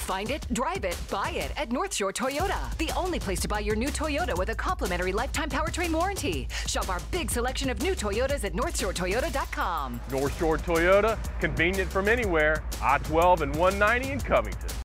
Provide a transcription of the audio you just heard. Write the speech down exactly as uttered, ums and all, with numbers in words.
Find it, drive it, buy it at Northshore Toyota. The only place to buy your new Toyota with a complimentary lifetime powertrain warranty. Shop our big selection of new Toyotas at North Shore Toyota dot com. Northshore Toyota, convenient from anywhere. I twelve and one ninety in Covington.